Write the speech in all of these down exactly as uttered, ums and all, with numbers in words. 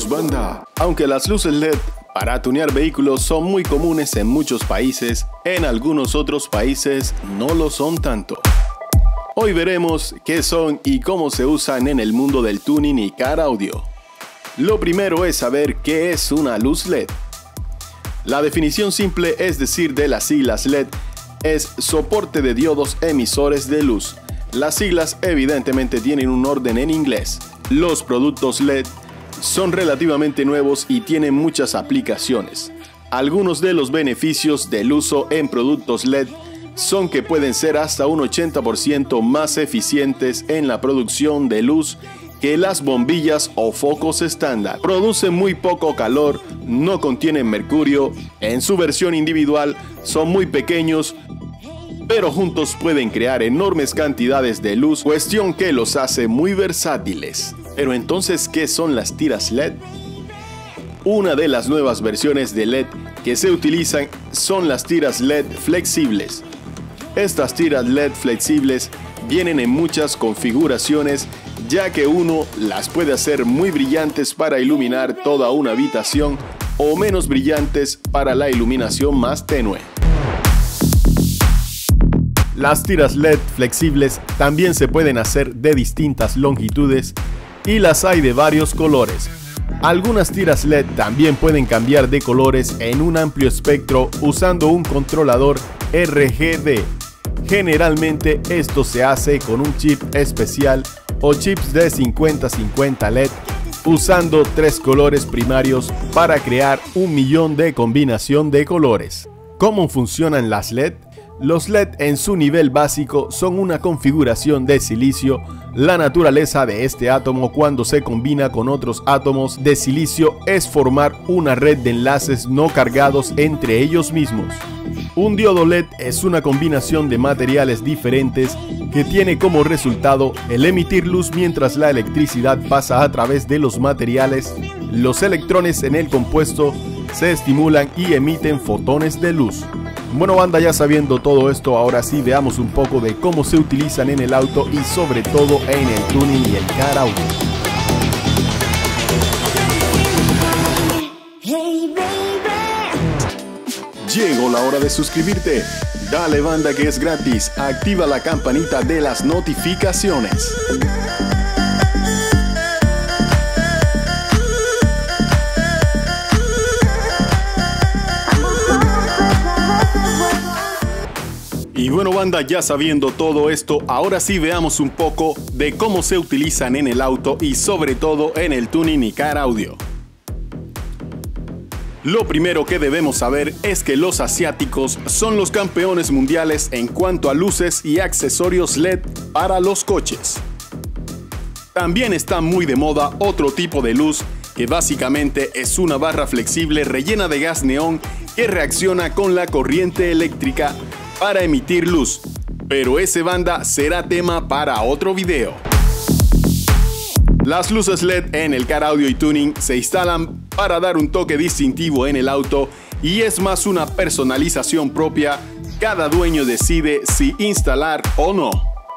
Saludos, banda. Aunque las luces L E D para tunear vehículos son muy comunes en muchos países, en algunos otros países no lo son tanto. Hoy veremos qué son y cómo se usan en el mundo del tuning y car audio. Lo primero es saber qué es una luz L E D. La definición simple, es decir, de las siglas L E D, es soporte de diodos emisores de luz. Las siglas evidentemente tienen un orden en inglés. Los productos L E D son relativamente nuevos y tienen muchas aplicaciones. Algunos de los beneficios del uso en productos L E D son que pueden ser hasta un ochenta por ciento más eficientes en la producción de luz que las bombillas o focos estándar. Producen muy poco calor, no contienen mercurio, en su versión individual son muy pequeños, pero juntos pueden crear enormes cantidades de luz, cuestión que los hace muy versátiles. Pero entonces, ¿qué son las tiras L E D? Una de las nuevas versiones de L E D que se utilizan son las tiras L E D flexibles. Estas tiras L E D flexibles vienen en muchas configuraciones, ya que uno las puede hacer muy brillantes para iluminar toda una habitación o menos brillantes para la iluminación más tenue. Las tiras L E D flexibles también se pueden hacer de distintas longitudes y las hay de varios colores. Algunas tiras L E D también pueden cambiar de colores en un amplio espectro usando un controlador R G B. Generalmente esto se hace con un chip especial o chips de cincuenta cincuenta L E D, usando tres colores primarios para crear un millón de combinación de colores. ¿Cómo funcionan las L E D? Los L E D en su nivel básico son una configuración de silicio. La naturaleza de este átomo cuando se combina con otros átomos de silicio es formar una red de enlaces no cargados entre ellos mismos. Un diodo L E D es una combinación de materiales diferentes que tiene como resultado el emitir luz mientras la electricidad pasa a través de los materiales. Los electrones en el compuesto se estimulan y emiten fotones de luz. Bueno, banda, ya sabiendo todo esto, ahora sí veamos un poco de cómo se utilizan en el auto y sobre todo en el tuning y el car audio. Llegó la hora de suscribirte. Dale, banda, que es gratis. Activa la campanita de las notificaciones. Y bueno, banda, ya sabiendo todo esto, ahora sí veamos un poco de cómo se utilizan en el auto y sobre todo en el tuning y car audio. Lo primero que debemos saber es que los asiáticos son los campeones mundiales en cuanto a luces y accesorios L E D para los coches. También está muy de moda otro tipo de luz que básicamente es una barra flexible rellena de gas neón que reacciona con la corriente eléctrica para emitir luz, pero ese, banda, será tema para otro video. Las luces L E D en el car audio y tuning se instalan para dar un toque distintivo en el auto y es más una personalización propia. Cada dueño decide si instalar o no.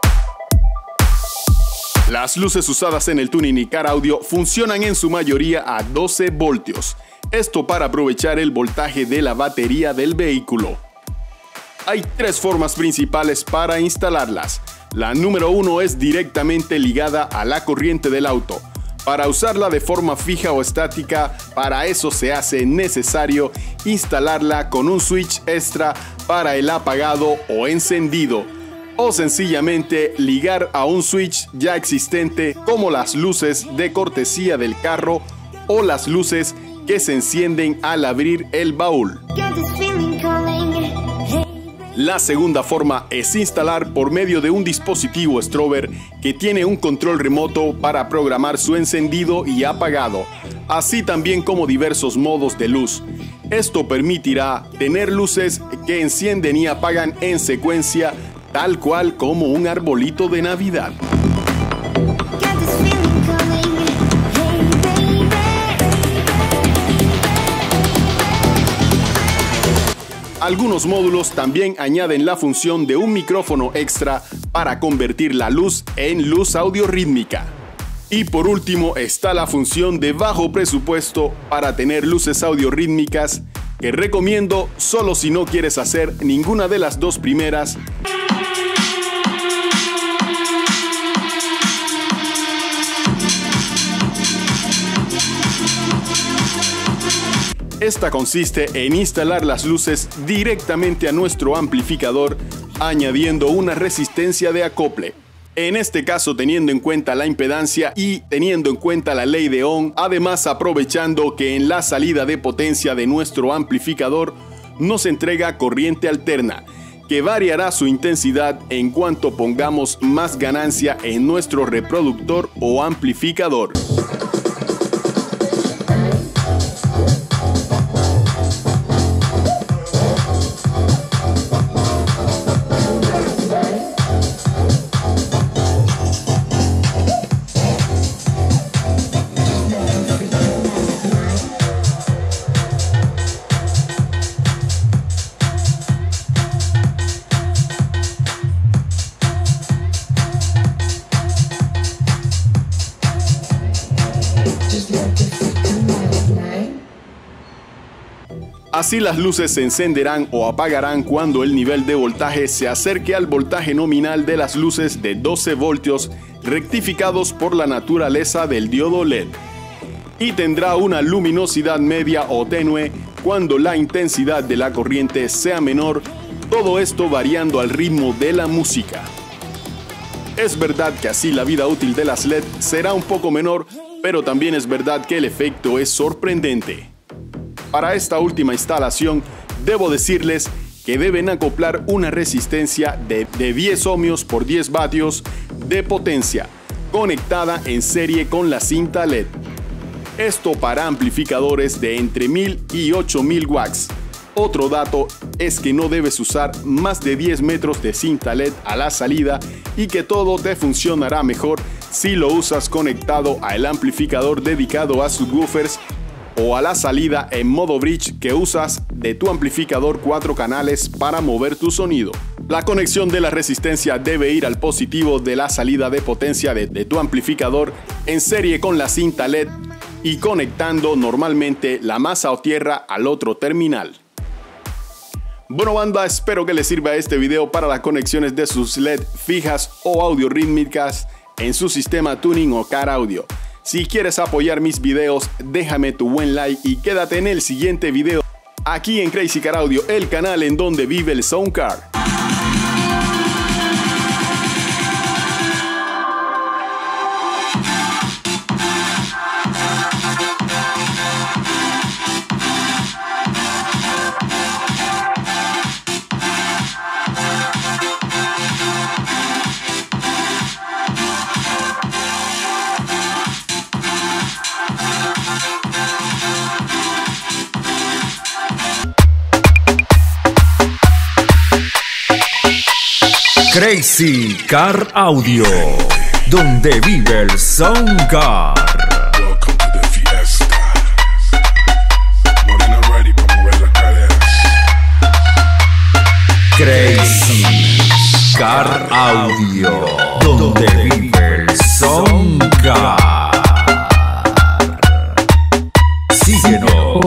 Las luces usadas en el tuning y car audio funcionan en su mayoría a doce voltios, esto para aprovechar el voltaje de la batería del vehículo. Hay tres formas principales para instalarlas. La número uno es directamente ligada a la corriente del auto. Para usarla de forma fija o estática, para eso se hace necesario instalarla con un switch extra para el apagado o encendido, o sencillamente ligar a un switch ya existente como las luces de cortesía del carro o las luces que se encienden al abrir el baúl. La segunda forma es instalar por medio de un dispositivo strober que tiene un control remoto para programar su encendido y apagado, así también como diversos modos de luz. Esto permitirá tener luces que encienden y apagan en secuencia, tal cual como un arbolito de Navidad. Algunos módulos también añaden la función de un micrófono extra para convertir la luz en luz audiorítmica. Y por último está la función de bajo presupuesto para tener luces audiorítmicas, que recomiendo solo si no quieres hacer ninguna de las dos primeras. Esta consiste en instalar las luces directamente a nuestro amplificador, añadiendo una resistencia de acople. En este caso teniendo en cuenta la impedancia y teniendo en cuenta la ley de Ohm, además aprovechando que en la salida de potencia de nuestro amplificador nos entrega corriente alterna, que variará su intensidad en cuanto pongamos más ganancia en nuestro reproductor o amplificador. Así las luces se encenderán o apagarán cuando el nivel de voltaje se acerque al voltaje nominal de las luces de doce voltios rectificados por la naturaleza del diodo L E D. Y tendrá una luminosidad media o tenue cuando la intensidad de la corriente sea menor, todo esto variando al ritmo de la música. Es verdad que así la vida útil de las L E D será un poco menor, pero también es verdad que el efecto es sorprendente. Para esta última instalación, debo decirles que deben acoplar una resistencia de, de diez ohmios por diez vatios de potencia, conectada en serie con la cinta L E D. Esto para amplificadores de entre mil y ocho mil watts. Otro dato es que no debes usar más de diez metros de cinta L E D a la salida y que todo te funcionará mejor si lo usas conectado al amplificador dedicado a subwoofers o a la salida en modo bridge que usas de tu amplificador cuatro canales para mover tu sonido. La conexión de la resistencia debe ir al positivo de la salida de potencia de, de tu amplificador en serie con la cinta L E D y conectando normalmente la masa o tierra al otro terminal. Bueno banda, espero que les sirva este video para las conexiones de sus L E D fijas o audiorítmicas en su sistema tuning o car audio. Si quieres apoyar mis videos, déjame tu buen like y quédate en el siguiente video aquí en Crazy Car Audio, el canal en donde vive el Sound Car. Crazy Car Audio, donde vive el Sound Car. Welcome to the fiesta. Morena ready para mover las caderas. Crazy Car Audio, donde vive el Sound Car.